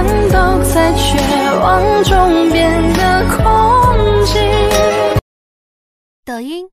难道在绝望中变得空寂？ 抖音。